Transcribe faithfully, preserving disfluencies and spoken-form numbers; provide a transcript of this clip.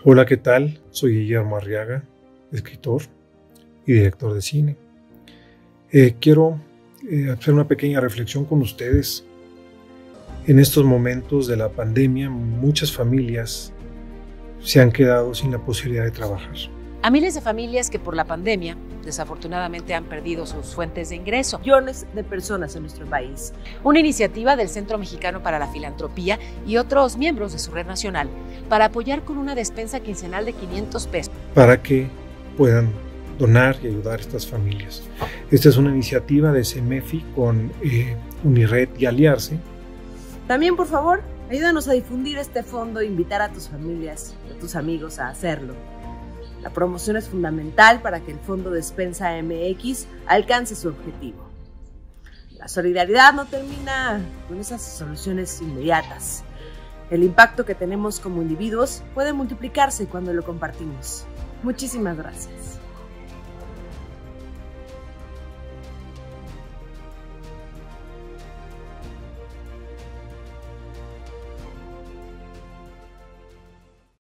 Hola, ¿qué tal? Soy Guillermo Arriaga, escritor y director de cine. Eh, quiero eh, hacer una pequeña reflexión con ustedes. En estos momentos de la pandemia, muchas familias se han quedado sin la posibilidad de trabajar. A miles de familias que por la pandemia desafortunadamente han perdido sus fuentes de ingreso. Millones de personas en nuestro país. Una iniciativa del Centro Mexicano para la Filantropía y otros miembros de su red nacional para apoyar con una despensa quincenal de quinientos pesos. Para que puedan donar y ayudar a estas familias. Esta es una iniciativa de CEMEFI con eh, Unired y Aliarse. También, por favor, ayúdanos a difundir este fondo e invitar a tus familias, a tus amigos a hacerlo. La promoción es fundamental para que el Fondo Despensa M X alcance su objetivo. La solidaridad no termina con esas soluciones inmediatas. El impacto que tenemos como individuos puede multiplicarse cuando lo compartimos. Muchísimas gracias.